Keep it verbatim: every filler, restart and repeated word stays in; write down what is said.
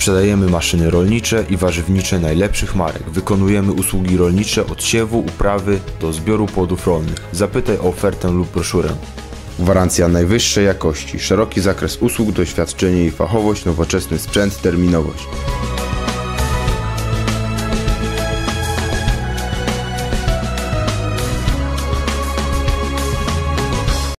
Sprzedajemy maszyny rolnicze i warzywnicze najlepszych marek. Wykonujemy usługi rolnicze od siewu, uprawy do zbioru płodów rolnych. Zapytaj o ofertę lub broszurę. Gwarancja najwyższej jakości, szeroki zakres usług, doświadczenie i fachowość, nowoczesny sprzęt, terminowość.